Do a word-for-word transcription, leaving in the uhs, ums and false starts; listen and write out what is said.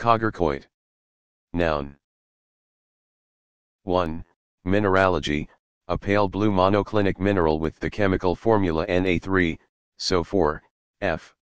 Kogarkoite. Noun. one. Mineralogy, a pale blue monoclinic mineral with the chemical formula N A three, S O four, F.